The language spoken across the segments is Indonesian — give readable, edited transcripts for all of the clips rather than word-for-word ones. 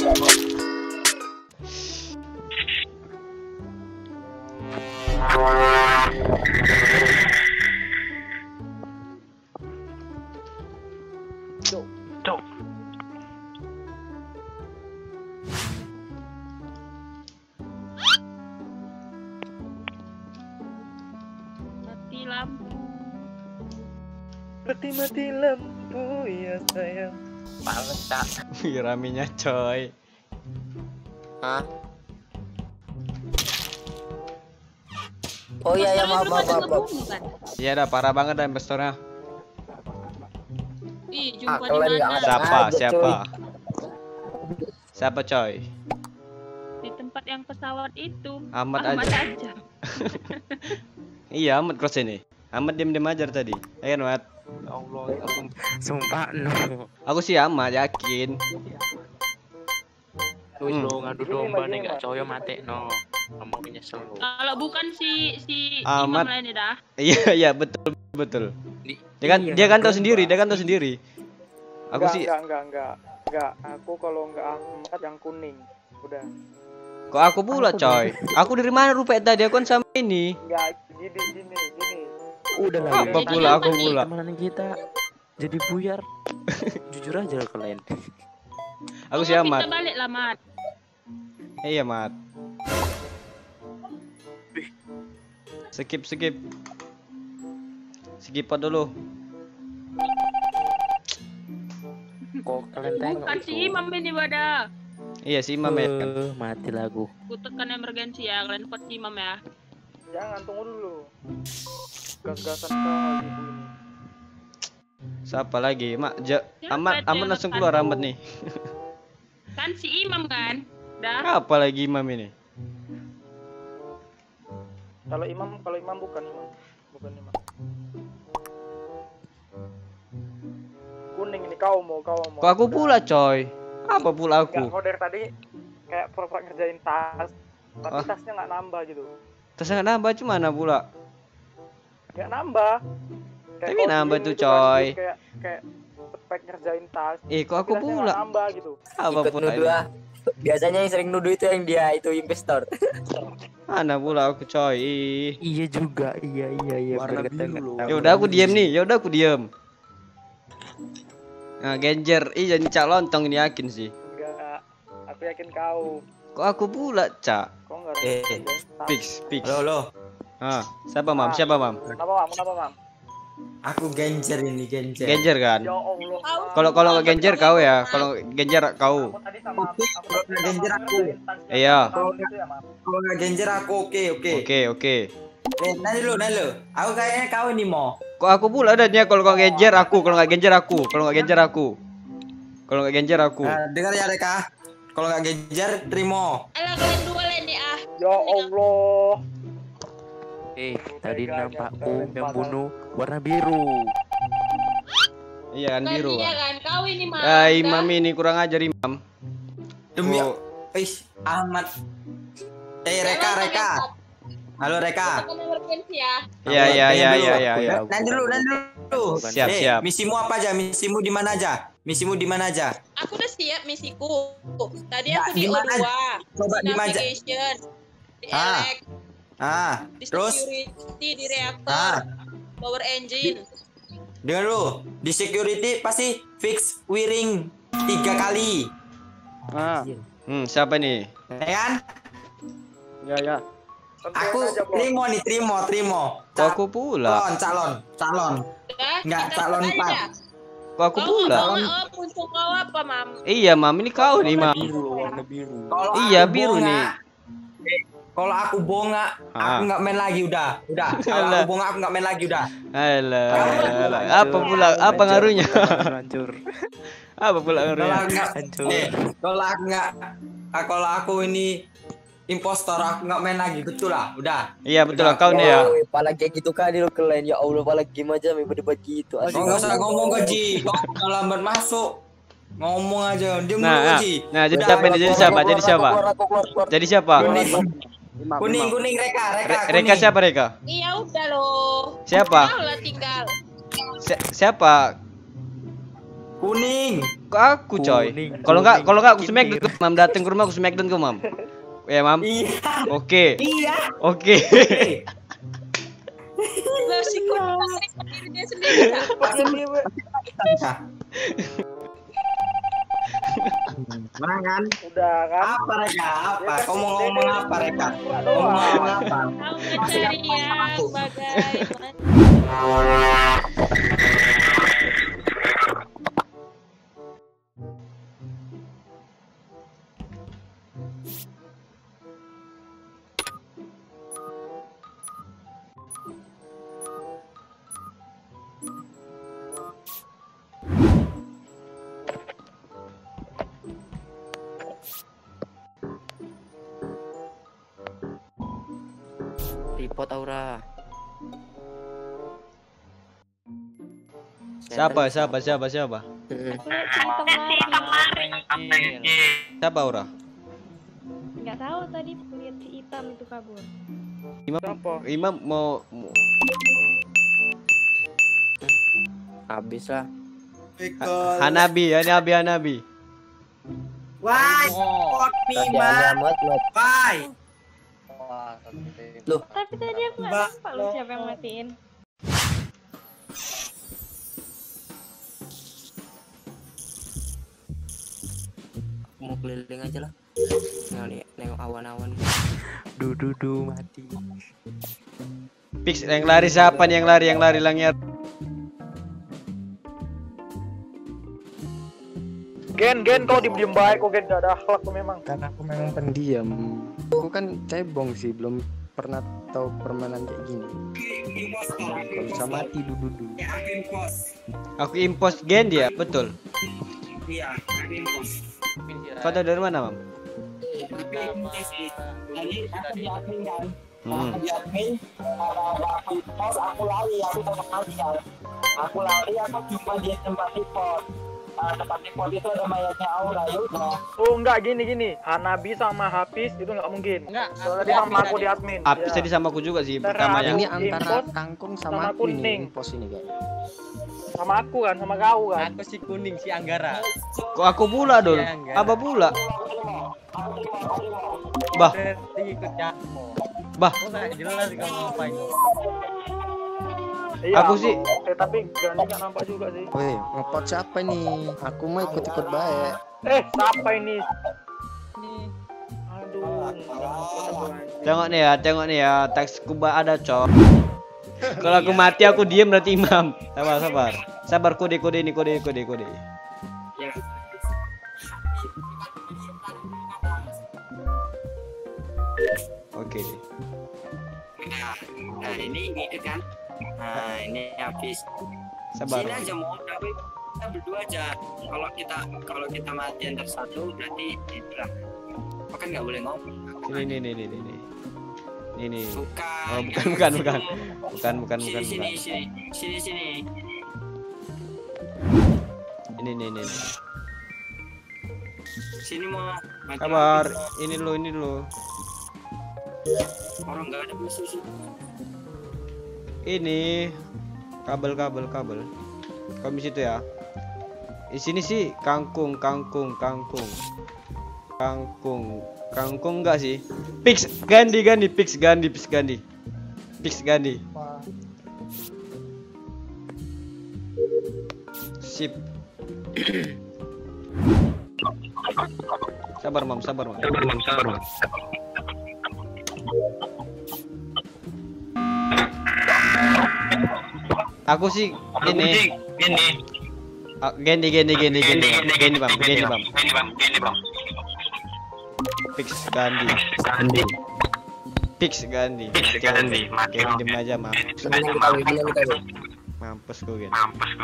Cok. Mati lampu. Mati lampu ya sayang. Males tak. Wih, raminya coy. Hah? Oh iya ya, maaf. Iya dah parah banget dah investornya. Ih, jumpa di kalian nggak mana? ada. Siapa? Aja, Siapa? Siapa coy? Di tempat yang pesawat itu. Ahmad Ahmad aja. aja. Iya Ahmad cross ini. Ahmad diem aja tadi. Ya kan Ahmad? Ya Allah, ya sumpah no. Aku sih Ahmad yakin. Wis lo ngadu domba nih gak coyo mati no. Kamu menyesal lo. Kalau bukan si Ahmad. imam lain dah. Iya betul. Dia kan tahu sendiri. Aku sih. Enggak. Aku kalau enggak Ahmad yang kuning. Udah. Kok aku pula coy? Aku dari mana rupanya tadi aku kan sama ini. Enggak, gini. Udah lah. Apa pula aku pula? Temenan kita jadi buyar. Jujur aja lah kalian. Aku sih Ahmad. Kita balik lah, Mat. Iya Mat. Skip. Skip dulu. Kok kalian tengok Bukan si imam ini pada. Iya si Imam ya kan. Mati lagu. Ku tekan emergensi ya, kalian vote si imam ya. Jangan tunggu dulu. Gas-gasan kali ibu ini. Siapa lagi? Ahmad itu yang langsung tekan? keluar Ahmad nih. Kan si imam kan? Dah. Apa lagi Imam ini? Kalau imam bukan imam. Kuning ini kau mau. Kok aku pula coy? Apa pula aku? Enggak, kau dari tadi kayak pura-pura ngerjain tas, tapi Oh. tasnya nggak nambah gitu. Terus nambah cuma pula? Nggak nambah. Kayak Tapi kau nambah diem tuh, gitu kan, coy. Kayak spek ngerjain tas. Kok aku tapi tasnya pula? nggak nambah gitu. Apa Ikut pula? nuduh ah. Biasanya yang sering nuduh itu yang dia itu investor. Mana pula aku coy? Iya juga. Iya. Warna Biar kata biru nggak loh. tahu. Ya udah aku diam nih. Nah, Genjer, jadi cak lontong ini yakin sih. Enggak, aku yakin kau. Kok aku pula, Cak? Kau nggak Eh. ngerjain tas. Fix. Halo. Ah, siapa Mam? Kenapa mam? Aku Genjer ini Genjer. Genjer kan? Ya Allah. Kalau nggak Genjer kau ya. Kalau Genjer kau. Aku tadi sama Oke, kalau nggak Genjer aku. Iya. Kalau nggak Genjer aku oke. Oke. Nanti lu. Aku kayaknya kau ini mau. Kok aku pula adanya kalau nggak Genjer aku, kalau nggak Genjer aku. Dengar ya Reka. Kalau nggak Genjer terima. Alah kalian dua lain nih ah. Ya Allah. Tadi nampakku yang bunuh warna biru. Iya kan Bukan biru. dia kan, kau ini mah. Imam ini kurang ajar Imam. Demi Oh. Ahmad. Reka. Halo Reka. Tekan emergensi ya. Iya. Nanti dulu. Siap. Misimu apa aja? Misimu di mana aja? Aku udah siap misiku. Tadi Ya, aku di di mana? O2. Coba di mana? Navigation. Di Ah. elek. Di Terus security, di reaktor. Power engine. dengar lu. Di security pasti fix wiring 3 kali. Siapa nih? Ya kan? Ya. Aku terima. Kok aku pula? Calon. Udah, Enggak, kita calon aja. 4. Kok aku Kau pula? ngomong puncung kau apa, Mam? Iya, Mam, ini kau nih, Mam. Warna biru. Kalau Iya, aku biru bonga, nih. Kalau aku bonga, aku nggak main lagi udah. Kalau Alah. aku bonga aku nggak main lagi udah. Alah. Apa pula? Apa ngaruhnya? Hancur. Apa pula Kalau ngaruhnya? aku nggak, Hancur. kalau aku ini impostor aku nggak main lagi betul lah, udah. Iya, betul kau nih ya. Pala kayak gitu kali lo kalian ya Allah, pala game aja debat gitu. Kau nggak usah ngomong gaji, kau lambat masuk. Ngomong aja, dia mulu gaji. Nah, jadi siapa? Jadi siapa? Kuning Reka. Reka siapa Reka? Iya udah loh. Siapa? Kau lah tinggal. Siapa? Kuning. ke aku coy. Kalau enggak aku smackdown. Mam datang ke rumah aku smackdown kau mam. Ya mam. Iya. Oke. Iya. Oke. Lo si kuning dirinya sendiri Kak. Mana kan? Udah kan? Apa Reka? Apa? Kau mau ngomong apa Reka? Kau mau ngomong apa? Tahu mencari yang bagaimana. Report Aura. Siapa? Siapa Aura? Nggak tahu tadi aku lihat si hitam itu kabur. Imam mau Habis lah. Hanabi. Wah, Amat. Bye. Tapi tadi aku nggak nampak lu siapa yang matiin. Mau keliling aja lah. Nengok awan-awan. Du mati. Pix yang lari siapa nih yang lari langit? Gen, kau diem baik, kau Gen, gak ada akhlak kau memang. Karena aku memang pendiam. Aku kan cebong sih, belum pernah tahu permainan kayak gini. Kalau bisa mati dulu. Aku impos gen dia, betul. Iya, aku impos. Kau tahu dari mana, Mam? Tapi tadi aku di admin kan. Hmm. Di admin, aku impos, aku lari kan. Aku jumpa di tempat report. Tempat report itu ada mayatnya Aura, ya udah. Oh enggak, gini. Hanabi sama Hafiz itu enggak mungkin. Soalnya tadi sama aku di admin. Habis Ya. tadi sama aku juga sih pertamanya. Ini antara Impos kangkung sama sama aku kuning. ini impos ini guys. Sama aku kan, sama kau kan. Aku si kuning si Anggara. Kok aku pula dong? Iya, enggak. Apa pula? Bah, Berarti ikut Jatmo. bah. Kok nggak jelas kamu ngapain? Iya, Aku sih- tapi Gandhi nggak nampak juga sih. Woi, ngepot siapa nih? Aku mau ikut-ikut baik. Siapa ini? Aduh, Tengok nih ya, teks kuba ada cok. Kalau aku mati aku diem berarti imam. Sabar kode ini kode. Oke. Nah, ini kan. Nah, ini habis. Sabar. Sini aja mau, tapi kita berdua aja. Kalau kita mati antar satu berarti itulah. Kan nggak boleh ngomong. Ini. Bukan. Oh, bukan. Sini. Ini. Sini mau. mati Kabar, lagi. ini lo. Orang nggak ada musuh sih. Ini kabel. Kau di situ ya. Di sini sih kangkung enggak sih? Pix Gandhi. Sip. Sabar, Mam. Aku sih ini. Gandhi, Bang. Pix Gandhi. Diem aja, mampus kau Gen.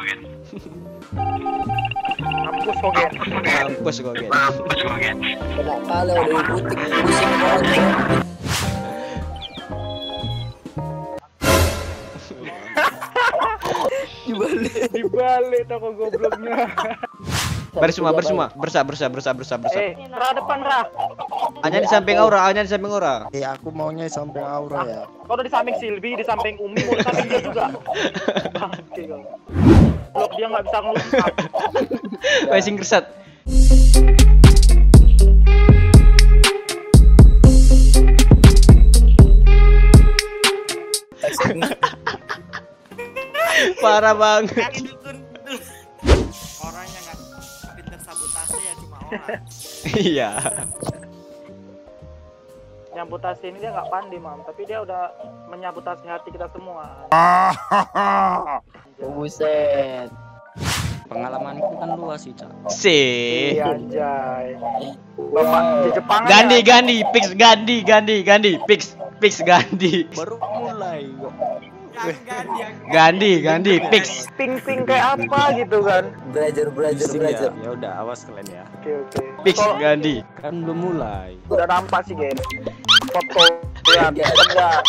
Mampus kau Gen. Kenapa lo udah ikutin pusing banget? Dibalik toko gobloknya. Baris semua, bersah. Ra depan Ra. Hanya di samping aura, Aku maunya di samping aura ya. Kau udah di samping Silvi, di samping Umi, mau di samping dia juga. Bangke kau. Blok dia nggak bisa ngelukap. Wes ingreset. Parah banget. Orangnya nggak pinter sabotase ya, cuma orang. Iya. Nyabotase ini dia nggak pandai mam, tapi dia udah menyabotase hati kita semua. Buset. Pengalamanku kan luas sih, Cak. Sih. Iya anjay. Bapak di Jepang. Ganti, fix ganti. Baru mulai kok. Ganti, fix. Ping kayak apa gitu kan. Belajar. Ya udah, awas kalian ya. Oke. Fix ganti. Kan belum mulai. Udah nampak sih gen. Foto ya enggak.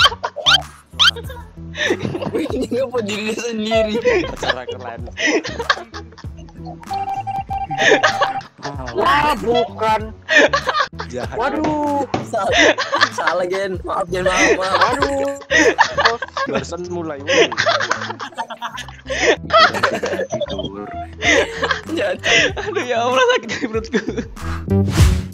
Ini ngapa diri sendiri? Cara kalian. Wah, bukan. Jahat. Waduh. Salah gen. Maaf gen, maaf. Waduh. Barusan mulai. Tidur. Aduh ya Allah, sakit perutku.